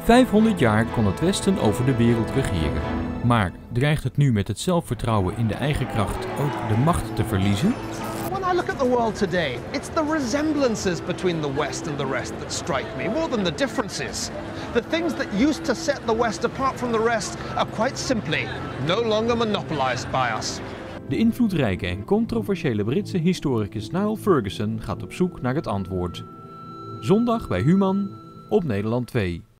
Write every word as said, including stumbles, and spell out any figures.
vijfhonderd jaar kon het Westen over de wereld regeren. Maar dreigt het nu met het zelfvertrouwen in de eigen kracht ook de macht te verliezen? When I look at the world today, it's the resemblances between the West and the rest that strike me, more than the differences. The things that used to set the West apart from the rest are quite simply no longer monopolized by us. De invloedrijke en controversiële Britse historicus Niall Ferguson gaat op zoek naar het antwoord. Zondag bij Human op Nederland twee.